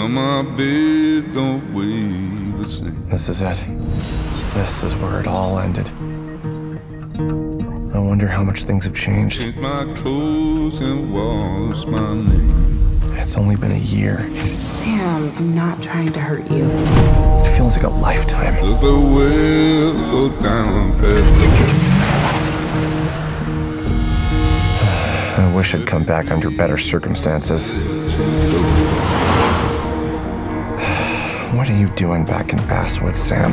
Now my bed don't weigh the same. This is it. This is where it all ended. I wonder how much things have changed. Changed my clothes and was my name. It's only been a year. Sam, I'm not trying to hurt you. It feels like a lifetime. Does the well go down past I wish I'd come back under better circumstances. What are you doing back in Basswood, Sam?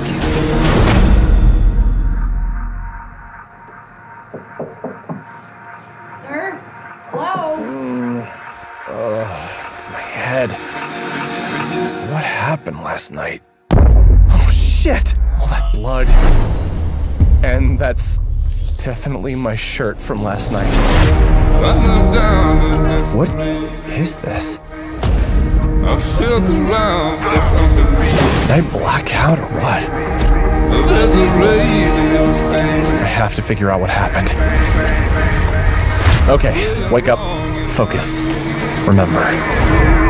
Sir? Hello? My head. What happened last night? Oh, shit! All that blood. And that's definitely my shirt from last night. What is this? I felt around for something real. Did I black out or what? There's a lady staying. I have to figure out what happened. Okay, wake up. Focus. Remember.